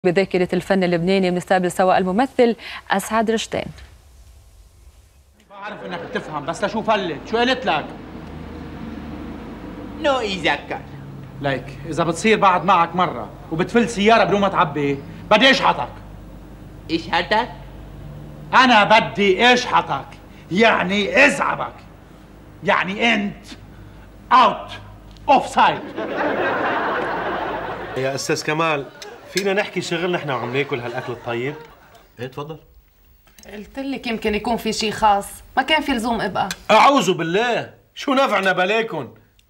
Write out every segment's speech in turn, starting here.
بذاكرة الفن اللبناني بنستقبل سوا الممثل أسعد رشدان. بعرف انك بتفهم بس لشو فلت؟ شو قلت لك؟ نو يذكر. ليك اذا بتصير بعد معك مرة وبتفل سيارة بدون ما تعبي بدي اشحطك. اشحطك؟ انا بدي اشحطك، يعني ازعبك، يعني انت اوت اوف سايد. يا استاذ كمال، فينا نحكي شغلنا احنا وعم ناكل هالاكل الطيب؟ ايه تفضل. قلت لك يمكن يكون في شيء خاص، ما كان في لزوم ابقى. اعوذ بالله، شو نفعنا بلاكن؟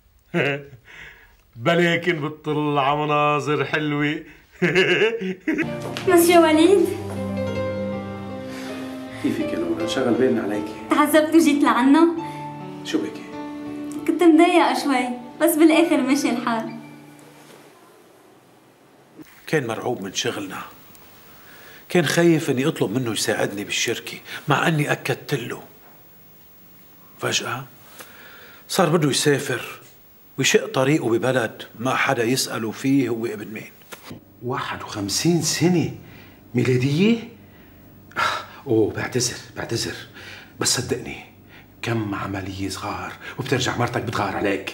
بلاكن بتطل على مناظر حلوه. مسيو وليد، كيفك يا نور؟ انشغل بالنا عليكي. تعذبت وجيت لعنا؟ شو بكي؟ كنت مضايقة شوي بس بالاخر مشي الحال. كان مرعوب من شغلنا، كان خايف اني اطلب منه يساعدني بالشركة مع اني اكدت له. فجأة صار بده يسافر ويشق طريقه ببلد ما حدا يسأله فيه هو ابن مين. 51 سنة ميلادية؟ اوه بعتذر بس صدقني كم عملية صغار وبترجع مرتك بتغار عليك.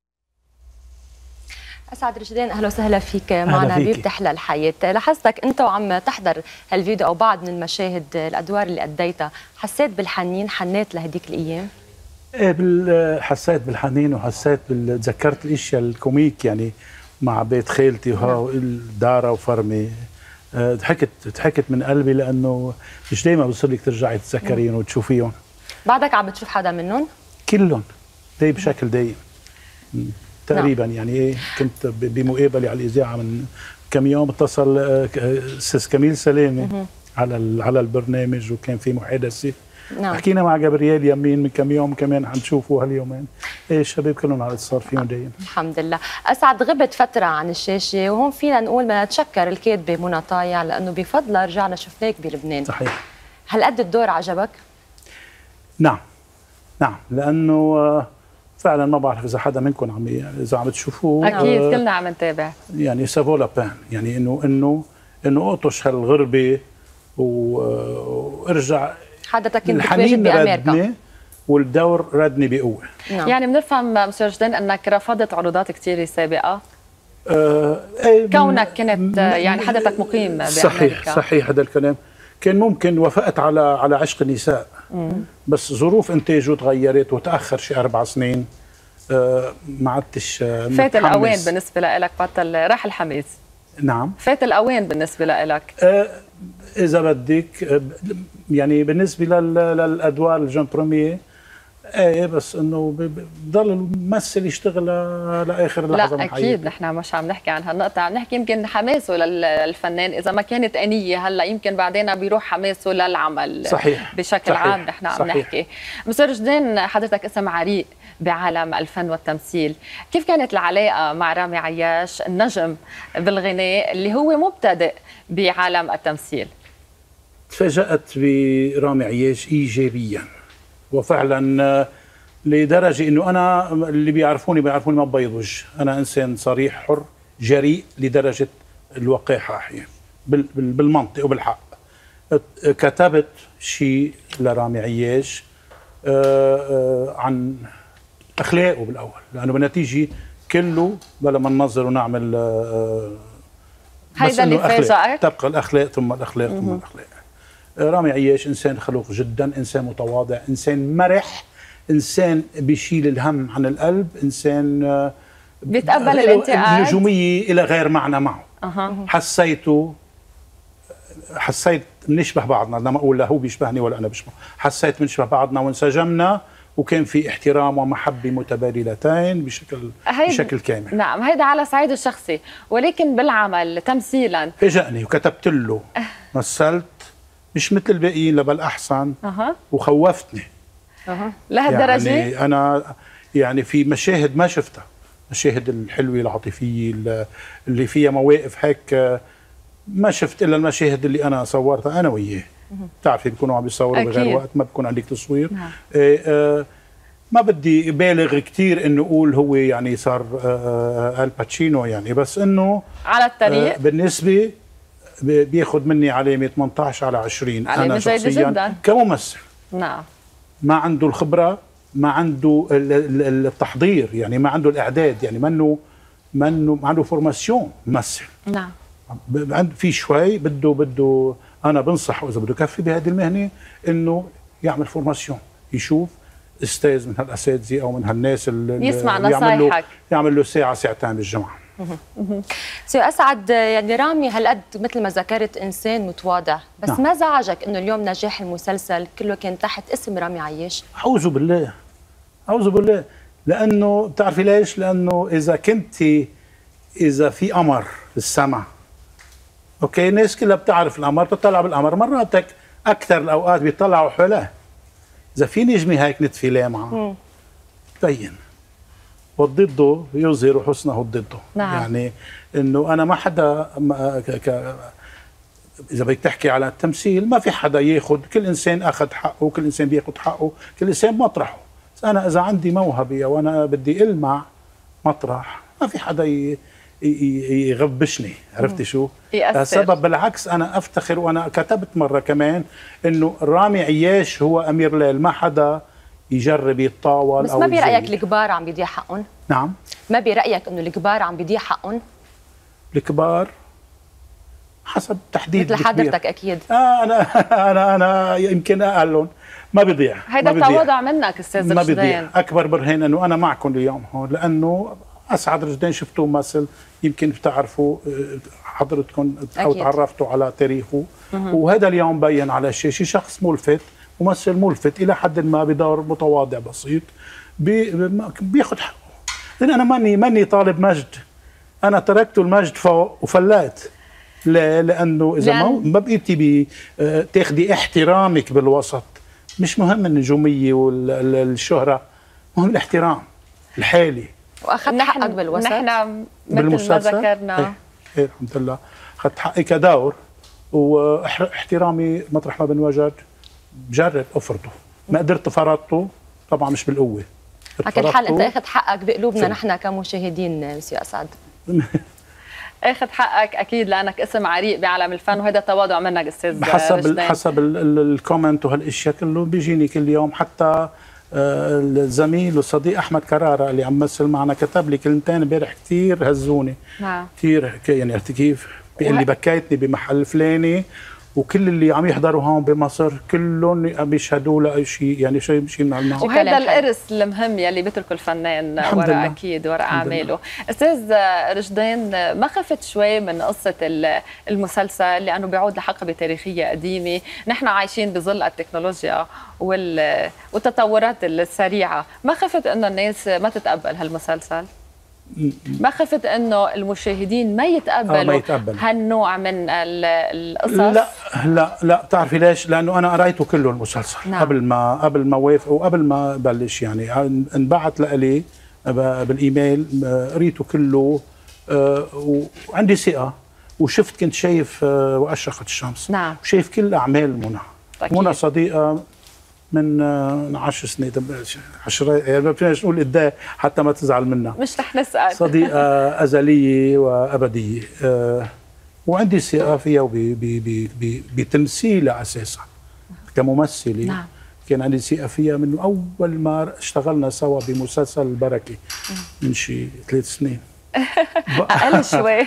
أسعد رشدان، أهلا وسهلا فيك معنا بتحلى الحياة. لاحظتك أنت وعم تحضر هالفيديو أو بعض من المشاهد الأدوار اللي أديتها، حسيت بالحنين؟ حنيت لهديك الأيام؟ ايه، حسيت بالحنين وحسيت تذكرت الاشياء الكوميك يعني مع بيت خالتي دارا وفرمي. ضحكت من قلبي لأنه مش دايما بصير لك ترجعي تتذكريهم وتشوفيهم. بعدك عم بتشوف حدا منهم؟ كلهم بشكل دايم تقريبا. يعني ايه، كنت بمقابله على الاذاعه من كم يوم، اتصل استاذ كميل سلامه على البرنامج وكان في محادثه. حكينا مع جبريال يمين من كم يوم كمان حنشوفه هاليومين. ايه، الشباب كلهم على اتصال فيهم دايما. الحمد لله. اسعد، غبت فتره عن الشاشه وهون فينا نقول بدنا نتشكر الكاتبه منى طايع لانه بفضلها رجعنا شفناك بلبنان. صحيح. هل قد الدور عجبك؟ نعم لانه فعلا ما بعرف اذا حدا منكم اذا عم تشوفوه. اكيد كلنا عم نتابع. يعني سافولا بان، يعني انه اطش هالغربه وارجع. حضرتك كنت بتواجد بامريكا والدور ردني بقوه. يعني بنفهم مسيو رشدان انك رفضت عروضات كثيره سابقه. كونك كنت يعني حضرتك مقيم بامريكا. صحيح هذا الكلام. كان ممكن وافقت على عشق النساء، بس ظروف انتاجه تغيرت وتاخر شي 4 سنين. ما عدتش فات الاوان بالنسبه لك، بطل راح الحماس. نعم، فات الاوان بالنسبه لك. اذا بدك يعني بالنسبه للادوار الجون بروميير، بس انه بضل الممثل يشتغل لاخر لحظه من حياته. لا اكيد، نحن مش عم نحكي عن هالنقطه، عم نحكي يمكن حماسه للفنان اذا ما كانت انيه، هلا يمكن بعدين بيروح حماسه للعمل. صحيح. بشكل عام نحن عم نحكي. مسيو رشدان، حضرتك اسم عريق بعالم الفن والتمثيل، كيف كانت العلاقه مع رامي عياش النجم بالغناء اللي هو مبتدئ بعالم التمثيل؟ تفاجأت برامي عياش ايجابيا، وفعلا لدرجه انه انا اللي بيعرفوني ما ببيض وجه، انا انسان صريح حر جريء لدرجه الوقاحه احيانا بالمنطق وبالحق. كتبت شيء لرامي عياش عن اخلاقه بالاول، لانه بالنتيجه كله بلا ما ننظر ونعمل هيدا اللي فاجأك؟ تبقى الاخلاق ثم الاخلاق ثم الاخلاق. رامي عياش انسان خلوق جدا، انسان متواضع، انسان مرح، انسان بيشيل الهم عن القلب، انسان بيتقبل الانتقاد. النجوميه الى غير معنى معه. حسيت بنشبه بعضنا، لما اقول لا هو بيشبهني ولا انا بشبهه، حسيت بنشبه بعضنا وانسجمنا وكان في احترام ومحبه متبادلتين بشكل كامل. نعم، هيدا على الصعيد الشخصي، ولكن بالعمل تمثيلا فاجأني وكتبت له مثلت مش مثل الباقيين بل احسن. وخوفتني لهالدرجه. يعني انا يعني في مشاهد ما شفتها، مشاهد الحلوه العاطفيه اللي فيها مواقف هيك ما شفت الا المشاهد اللي انا صورتها انا وياه. بتعرفي بيكونوا عم بيصوروا بغير وقت، ما بيكون عندك تصوير. ما بدي بالغ كثير انه اقول هو يعني صار الباتشينو يعني، بس انه على الطريق بالنسبه بياخذ مني علامه 18 على 20. علامة انا جيدة شخصيا جداً. كممثل نعم. ما عنده الخبره، ما عنده التحضير، يعني ما عنده الاعداد، يعني ما عنده فورماسيون ممثل. نعم. في شوي بده انا بنصحه اذا بده يكفي بهذه المهنه انه يعمل فورماسيون، يشوف استاذ من هالاساتذه او من هالناس اللي يسمع نصايحك، يعمل له ساعه ساعتين بالجمعه. سي اسعد، يعني رامي هالقد مثل ما ذكرت انسان متواضع، بس نعم. ما زعجك انه اليوم نجاح المسلسل كله كان تحت اسم رامي عياش؟ اعوذ بالله، اعوذ بالله، لانه بتعرفي ليش؟ لانه اذا في قمر بالسماء، اوكي، الناس كلها بتعرف القمر، بتطلع بالقمر، مراتك اكثر الاوقات بيطلعوا حوله. اذا في نجمه هيك نتفي لامعه تبين، والضد يظهر حسنه ضده. نعم. يعني انه انا ما حدا اذا بدك تحكي على التمثيل ما في حدا ياخذ، كل انسان اخذ حقه، كل انسان بياخذ حقه، كل انسان مطرحه. بس انا اذا عندي موهبه وانا بدي المع مطرح، ما في حدا يغبشني، عرفتي شو؟ يأثر. السبب بالعكس انا افتخر، وانا كتبت مره كمان انه رامي عياش هو امير ليل، ما حدا يجرب يتطاول. بس أو ما برايك يزيد. الكبار عم بيضيع حقهم؟ نعم. ما برايك انه الكبار عم بيضيع حقهم؟ الكبار حسب تحديد مثل حضرتك اكيد. انا يمكن اقلهم، ما بيضيع. هيدا تواضع منك استاذ ما رشدين. بيضيع. اكبر برهان انه انا معكم اليوم هون، لانه اسعد رشدين شفتوه ممثل، يمكن بتعرفوا حضرتكم او تعرفتوا على تاريخه، وهذا اليوم بين على الشاشه شخص ملفت، ممثل ملفت الى حد ما، بدور متواضع بسيط بياخذ حقه. لان انا ماني طالب مجد، انا تركت المجد فوق وفلات. لانه اذا ما بقيتي تاخدي احترامك بالوسط، مش مهم النجوميه والشهره، مهم الاحترام الحالي. واخذت حقك بالوسط؟ نحن مثل ما ذكرنا ايه الحمد لله اخذت حقي كدور، واحترامي مطرح ما بنوجد بجرب افرضه، ما قدرت فرضته، طبعا مش بالقوه. على كل حال انت اخذ حقك بقلوبنا نحن كمشاهدين. مسيو اسعد اخذ حقك اكيد، لانك اسم عريق بعالم الفن، وهذا تواضع منك استاذ حسب الكومنت وهالاشياء كله بيجيني كل يوم. حتى الزميل والصديق احمد كراره اللي عم يمثل معنا كتب لي كلمتين امبارح كثير هزوني. نعم. كثير، يعني عرفتي كيف؟ بيقول لي بكيتني بمحل فلاني، وكل اللي عم يحضروا هون بمصر كلهم عم يشهدوا له شيء، يعني شيء من هالنوع. وهذا الارث المهم يلي بيتركه الفنان وراء اكيد وراء اعماله. استاذ رشدين، ما خفت شوي من قصه المسلسل لانه بيعود لحقبه تاريخيه قديمه، نحن عايشين بظل التكنولوجيا والتطورات السريعه، ما خفت انه الناس ما تتقبل هالمسلسل؟ ما خفت انه المشاهدين ما يتقبلوا هالنوع من القصص؟ لا بتعرفي ليش؟ لانه انا قريته كله المسلسل. نعم. قبل ما وافق وقبل ما بلش، يعني انبعث لي بالايميل، قريته كله، وعندي ثقه، وشفت كنت شايف واشرقت الشمس. نعم. وشايف كل اعمال منى صديقه من 10 سنين، 10 يعني ما فيناش نقول قد حتى ما تزعل منا، مش رح نسال. صديقه ازليه وابديه، وعندي ثقه فيها وبتمثيلها اساسا كممثله. نعم. كان عندي ثقه فيها من اول ما اشتغلنا سوا بمسلسل البركه من شي 3 سنين. اقل شوي.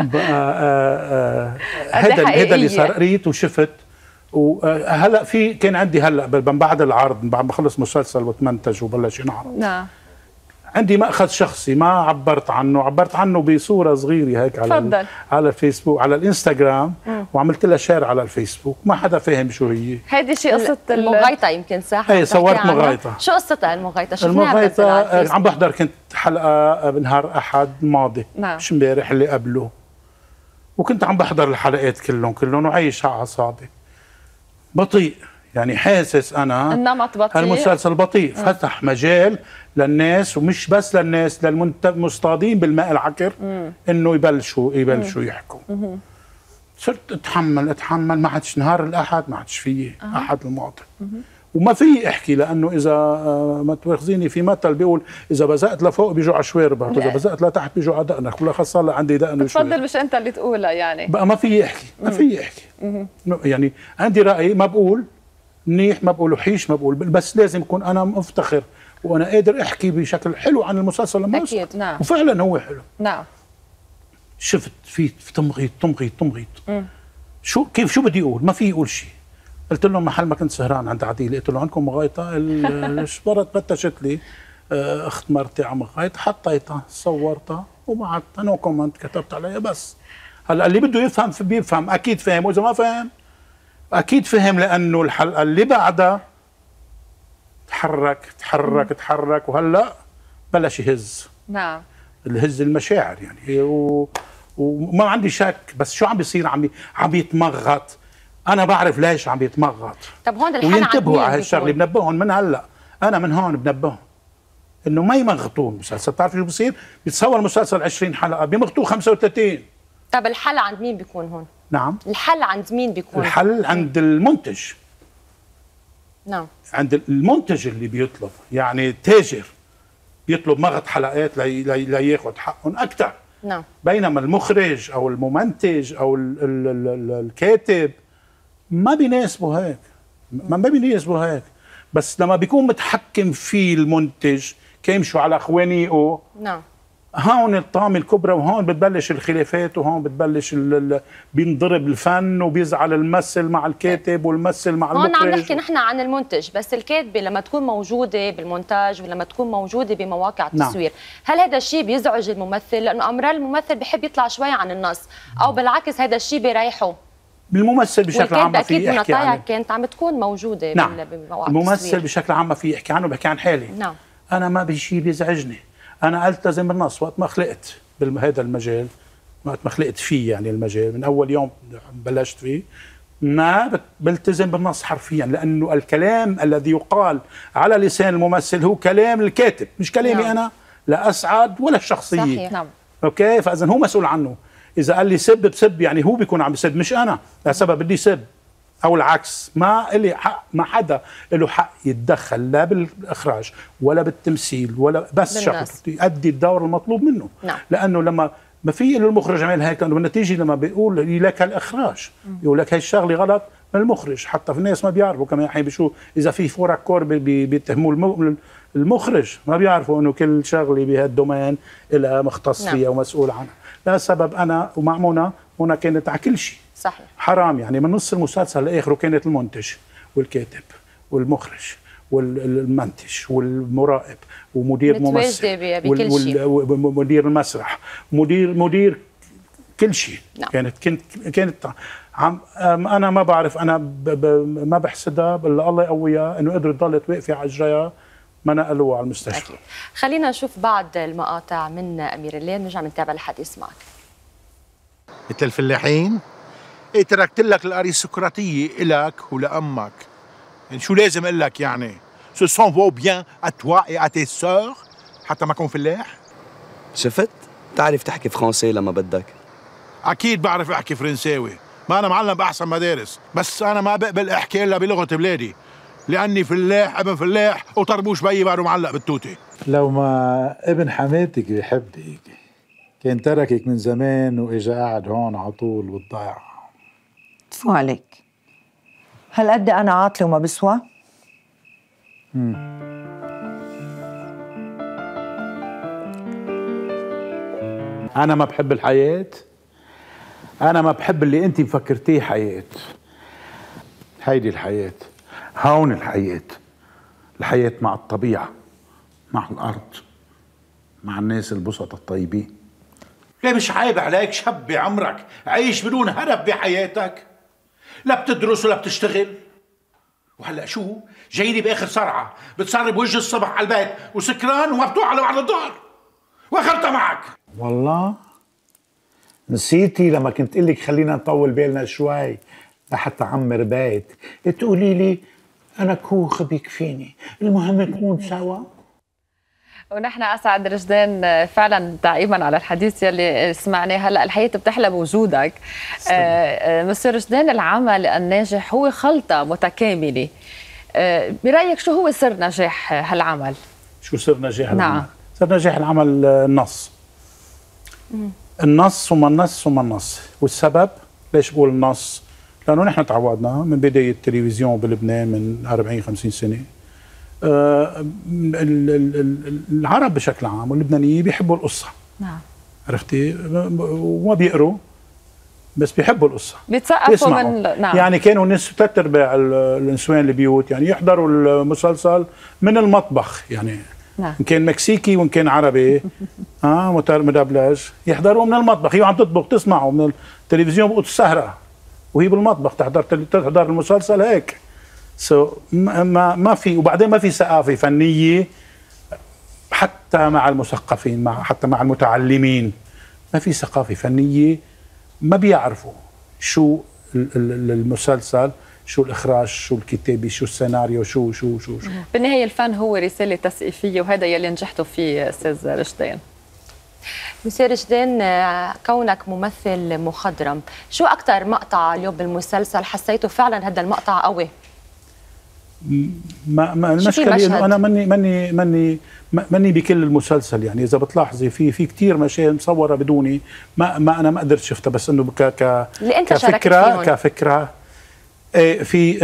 بقى هذا اللي صار، قريت وشفت. وهلا كان عندي هلا بعد العرض، بعد ما خلص مسلسل وتمنتج وبلش ينعرض. نعم. عندي مأخذ شخصي ما عبرت عنه بصوره صغيره هيك على الفيسبوك، على الانستغرام، وعملت لها شير على الفيسبوك، ما حدا فاهم شو هي. هيدي شي قصه المغايطه يمكن، صح؟ ايه، صورت مغايطه. شو قصتها المغايطه؟ المغايطه عم بحضر، كنت حلقه بنهار احد الماضي. نعم. مش امبارح، اللي قبله، وكنت عم بحضر الحلقات كلهم وعايش على اعصابي. بطيء، يعني حاسس انا النمط بطيء، المسلسل بطيء. فتح مجال للناس، ومش بس للناس، للمصطادين بالماء العكر، انه يبلشوا يحكوا. صرت اتحمل، ما عادش نهار الاحد، ما عادش فيه احد الماضي، وما في احكي، لانه اذا ما تواخذيني في مثل بيقول اذا بزقت لفوق بيجوا على شواربك، واذا بزقت لتحت بيجوا على دقنك، بالاخص صار عندي دقن وشوارب. بتفضل مش انت اللي تقولها يعني. بقى ما في احكي، ما في احكي. يعني عندي راي، ما بقول منيح، ما بقول وحيش، ما بقول، بس لازم اكون انا مفتخر وانا قادر احكي بشكل حلو عن المسلسل لما اكيد. نعم. وفعلا هو حلو. نعم. شفت في تمغيط شو بدي اقول؟ ما في يقول شيء. قلت لهم محل ما كنت سهران عند عديل، قلت له عندكم مغايطه؟ الشبرت بتشت لي اخت مرتي على مغايط، حطيتها صورتها وبعتها، نو كومنت، كتبت عليها بس. هلا اللي بده يفهم بيفهم، اكيد فهم، واذا ما فهم اكيد فهم، لانه الحلقه اللي بعدها تحرك وهلا بلش يهز. نعم. الهز المشاعر يعني، وما عندي شك، بس شو عم بيصير؟ عم يتمغط. انا بعرف ليش عم يتمغط. طب هون الحل وينتبهوا على هالشغله، بنبههم من هلا، انا من هون بنبههم انه ما يمغطوا المسلسل. بتعرف شو بصير؟ بيتصور مسلسل 20 حلقه بيمغطوه 35. طب الحل عند مين بيكون هون؟ نعم. الحل عند مين بيكون؟ الحل عند المنتج. نعم. عند المنتج اللي بيطلب، يعني التاجر بيطلب مغط حلقات لياخذ حقهم اكثر. نعم. بينما المخرج او المنتج او الكاتب ما بيناسبه هيك، ما بيناسبه هيك. بس لما بيكون متحكم فيه المنتج كيمشوا على خوانيقه، نعم، هون الطامة الكبرى، وهون بتبلش الخلافات، وهون بتبلش بينضرب الفن، وبيزعل الممثل مع الكاتب والممثل مع المخرج. هون عم نحكي نحن عن المنتج، بس الكاتبة لما تكون موجودة بالمونتاج ولما تكون موجودة بمواقع التصوير، نعم. هل هذا الشيء بيزعج الممثل؟ لأنه أمرار الممثل بحب يطلع شوي عن النص، أو بالعكس هذا الشيء بيريحه. الممثل بشكل عام ما في يحكي عنه. كانت عم تكون موجودة، نعم. بمواقع الممثل التصوير بشكل عام ما في يحكي عنه، بحكي عن حالي. نعم. أنا ما بشيء بيزعجني، أنا ألتزم بالنص. وقت ما خلقت بهذا المجال، وقت ما خلقت فيه يعني المجال، من أول يوم بلشت فيه، ما بلتزم بالنص حرفيا، لأنه الكلام الذي يقال على لسان الممثل هو كلام الكاتب، مش كلامي. نعم. أنا لا أسعد ولا الشخصية. صحيح. نعم. أوكي، فإذا هو مسؤول عنه. إذا قال لي سب بسب، يعني هو بيكون عم يسب مش أنا، لسبب بدي سب، أو العكس. ما إلي حق، ما حدا له حق يتدخل لا بالإخراج ولا بالتمثيل ولا بس شغل يؤدي الدور المطلوب منه. نعم. لأنه لما ما في له المخرج عمل هيك، لأنه بالنتيجة لما بيقول لك الإخراج يقول لك هاي الشغلة غلط من المخرج. حتى في الناس ما بيعرفوا كمان حين بشو، إذا في فورك كور بيتهموا المخرج، ما بيعرفوا إنه كل شغلة بهالدومين لها مختص فيها. نعم. ومسؤول عنها. لا سبب أنا ومع منى كانت على كل شيء. صحيح. حرام يعني، من نص المسلسل لآخره كانت المنتج والكاتب والمخرج والمنتج والمراقب ومدير ممثل ومدير المسرح، مدير كل شيء. نعم. كانت انا ما بعرف، انا ما بحسدها الا الله يقويها انه قدرت تضل واقفه على اجريها، ما نقلوها على المستشفى. أكيد. خلينا نشوف بعض المقاطع من أمير الليل، نرجع نتابع الحديث معك. مثل الفلاحين، ايه تركت لك الارستقراطيه الك ولامك، يعني شو لازم اقول لك يعني؟ سو سون فو بيان ا توا اي ا تي سور حتى ما اكون فلاح؟ شفت؟ بتعرف تحكي فرنسي لما بدك. اكيد بعرف احكي فرنساوي، ما انا معلم باحسن مدارس، بس انا ما بقبل احكي الا بلغه بلادي، لاني فلاح ابن فلاح، وطربوش بيي بعده معلق بالتوته. لو ما ابن حماتك بيحبك كان تركك من زمان واجا قاعد هون على طول بالضيعه. تفو عليك، هالقد انا عاطله وما بسوى؟ انا ما بحب الحياه، انا ما بحب اللي انت مفكرتيه حياه. هيدي الحياه، هون الحياه مع الطبيعه، مع الارض، مع الناس البسطة الطيبين. ليه مش عيب عليك شاب بعمرك عايش بدون هدف بحياتك؟ لا بتدرس ولا بتشتغل، وهلا شو جايلي باخر صرعه بتصري بوجه الصبح على البيت وسكران ومبتوع على بعض الظهر، واخرتها معك. والله نسيتي لما كنت قلك خلينا نطول بالنا شوي لحتى عمر بيت، تقولي لي انا كوخ بيكفيني، المهم نكون سوا. ونحن اسعد رشدان فعلا تعقيبا على الحديث يلي سمعناه هلا. الحياه بتحلى بوجودك. مستر رشدان، العمل الناجح هو خلطه متكامله برايك شو هو سر نجاح هالعمل؟ شو سر نجاح العمل؟ نعم. سر نجاح العمل النص. النص وما النص وما النص. والسبب ليش بقول النص؟ لانه نحن تعودنا من بدايه التلفزيون بلبنان من 40-50 سنه العرب بشكل عام واللبنانيين بيحبوا القصه. نعم. عرفتي؟ وما بيقروا بس بيحبوا القصه، بيتثقفوا من نعم. يعني كانوا الناس 3/4 النسوان البيوت يعني يحضروا المسلسل من المطبخ، يعني نعم. ان كان مكسيكي وان كان عربي مدبلج يحضروا من المطبخ. هي عم تطبخ تسمعوا من التلفزيون بقوا السهره وهي بالمطبخ تحضر المسلسل هيك. ما في، وبعدين ما في ثقافه فنيه حتى مع المثقفين، حتى مع المتعلمين ما في ثقافه فنيه. ما بيعرفوا شو المسلسل، شو الاخراج، شو الكتابه، شو السيناريو، شو. بالنهايه الفن هو رساله تثقيفيه، وهذا يلي نجحتوا فيه استاذ رشدان. مسيو رشدان، كونك ممثل مخضرم، شو اكثر مقطع اليوم بالمسلسل حسيته فعلا هذا المقطع قوي؟ ما المشكله انه انا ماني بكل المسلسل، يعني اذا بتلاحظي في كثير مشاهد مصوره بدوني ما انا ما قدرت شفتها، بس انه كفكره في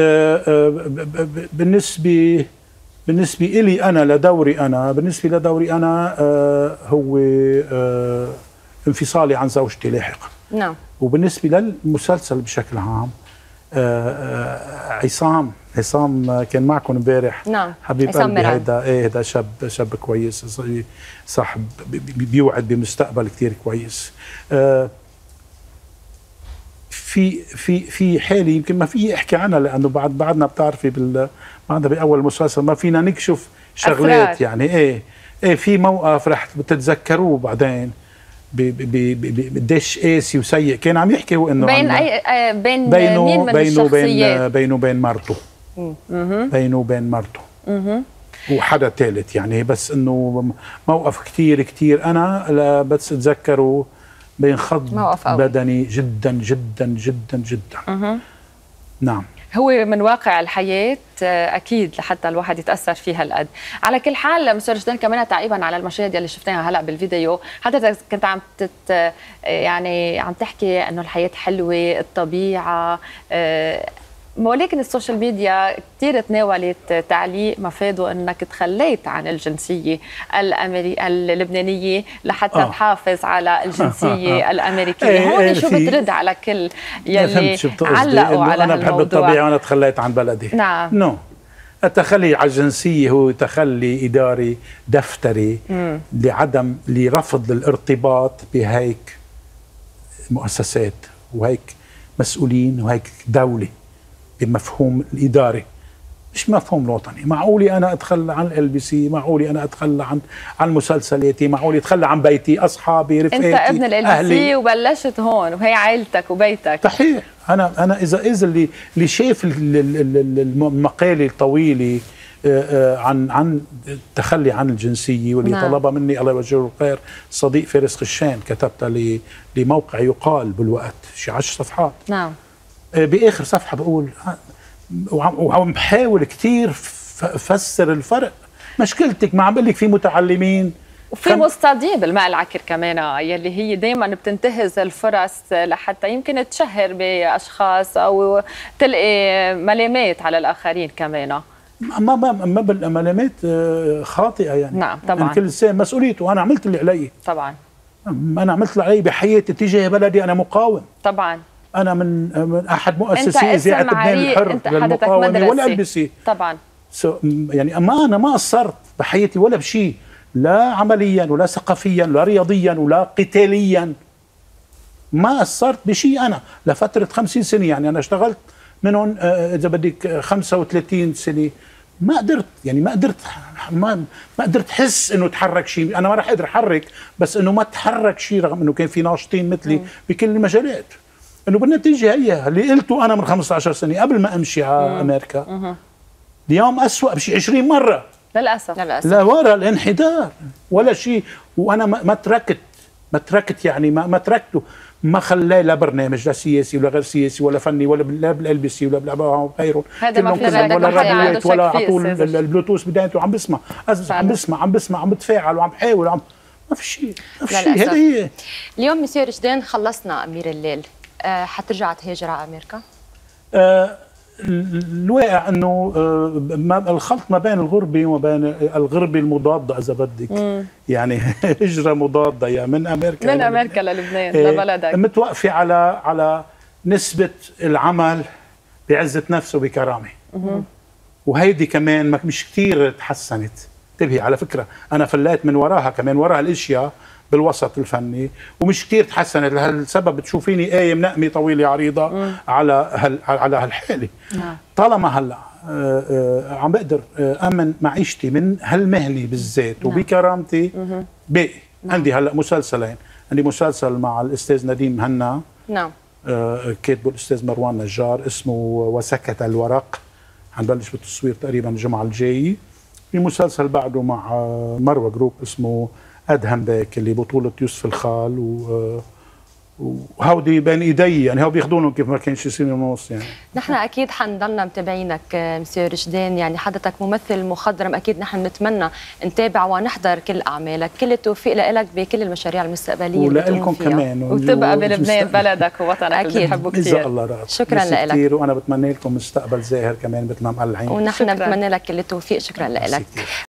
بالنسبه لي انا لدوري انا هو انفصالي عن زوجتي لاحقا. نعم. وبالنسبه للمسلسل بشكل عام عصام كان معكم امبارح. نعم. حبيب قلبي، هيدا شاب كويس، صاحب بيوعد بمستقبل كثير كويس. في حالي يمكن ما في احكي عنها لانه بعدنا بتعرفي بعدنا باول مسلسل ما فينا نكشف شغلات أسرار. يعني ايه في موقف رح بتتذكروه بعدين قديش قاسي وسيء كان عم يحكي هو انه بين مين من الشخصيات؟ بينه وبين مرته. بينه وبين مرته وحدا ثالث يعني، بس انه موقف كثير انا بس اتذكره بينخض بدني جدا جدا جدا جدا. نعم. هو من واقع الحياة أكيد لحتى الواحد يتأثر فيها هالقد. على كل حال مسيو رشدان كمان تعقيبا على المشاهد اللي شفناها هلا بالفيديو، حضرتك كنت عم تحكي إنه الحياة حلوة، الطبيعة، ولكن السوشيال ميديا كثير تناولت تعليق مفاده انك تخليت عن الجنسيه اللبنانيه لحتى تحافظ على الجنسيه الامريكيه. هون شو بترد على كل يلي علقوا على انا بحب الطبيعه وانا تخليت عن بلدي؟ نعم. التخلي عن الجنسيه هو تخلي اداري دفتري لرفض الارتباط بهيك مؤسسات وهيك مسؤولين وهيك دوله بمفهوم الإداري، مش مفهوم الوطني. معقولي أنا أتخلى عن LBC، معقولي أنا أتخلى عن مسلسلاتي، معقولي أتخلى عن بيتي، أصحابي، رفقاتي، أنت ابن LBC وبلشت هون وهي عائلتك وبيتك. صحيح. أنا إذا اللي شاف المقالة الطويلة عن التخلي عن الجنسية واللي طلبها مني الله يوجهه الخير صديق فارس خشان، كتبتها لموقع يقال بالوقت شي 10 صفحات. نعم. باخر صفحه بقول وعم بحاول كثير فسر الفرق. مشكلتك ما عم بقول لك في متعلمين وفي مصطادين بالماء العكر كمان يلي هي دائما بتنتهز الفرص لحتى يمكن تشهر باشخاص او تلقي ملامات على الاخرين كمان. ما بالملامات خاطئه يعني. نعم طبعا. كل انسان مسؤوليته. انا عملت اللي علي. طبعا. انا عملت اللي علي بحياتي تجاه بلدي. انا مقاوم. طبعا. أنا من أحد مؤسسي إذاعة لبنان الحر للمقاومة والLBC. طبعا. يعني أنا ما قصرت بحياتي ولا بشيء، لا عمليا ولا ثقافيا ولا رياضيا ولا قتاليا. ما قصرت بشيء أنا لفترة 50 سنة، يعني أنا اشتغلت منهم إذا بدك 35 سنة. ما قدرت أحس إنه تحرك شيء. أنا ما راح أقدر أحرك، بس إنه ما تحرك شيء رغم إنه كان في ناشطين مثلي بكل المجالات. انه بالنتيجه هي اللي قلته انا من 15 سنه قبل ما امشي على امريكا. اليوم اسوء بشي 20 مره للاسف. لورا الانحدار ولا شيء. وانا ما تركت يعني ما تركته. ما خلاه لا برنامج لا سياسي ولا غير سياسي ولا فني ولا لا بالالبسي ولا بغيره، هذا ما في ولا راديوات ولا على طول البلوتوث بدايته عم بسمع عم بتفاعل وعم بحاول وعم ما في شيء هذا هي. اليوم مسيو رشدان خلصنا امير الليل، حترجع تهاجر على امريكا؟ الواقع انه الخلط ما بين الغربه وما بين الغربه المضاده اذا بدك، يعني هجره مضاده يعني من امريكا للبنان لبلدك، متوقفه على نسبه العمل بعزه نفس وبكرامه، وهيدي كمان مش كثير تحسنت. انتبهي على فكره انا فليت من وراها كمان وراها الاشياء بالوسط الفني ومش كثير تحسنت، لهالسبب بتشوفيني آية منقمة طويلة عريضة على هالحالة. طالما هلا عم بقدر أمن معيشتي من هالمهنة بالذات وبكرامتي باقي. عندي هلا مسلسلين، عندي مسلسل مع الأستاذ نديم مهنا كاتبه الأستاذ مروان نجار اسمه وسكت الورق، حنبلش بالتصوير تقريبا الجمعة الجاية. في مسلسل بعده مع مروة جروب اسمه أدهم ذاك اللي بطولة يوسف الخال وهودي بين ايدي، يعني هو بياخذونهم كيف ما كان شي سنه ونص يعني. نحن اكيد حنضلنا متابعينك مسيو رشدان، يعني حضرتك ممثل مخضرم، اكيد نحن نتمنى نتابع ونحضر كل اعمالك، كل التوفيق لك بكل المشاريع المستقبليه ولكم كمان وتبقى بلبنان بلدك ووطنك اللي بنحبه كثير. اذا الله راد. شكرا لك كثير، وانا بتمنى لكم مستقبل زاهر كمان مثل ما مقلعين. ونحن بنتمنى لك كل التوفيق. شكرا لك.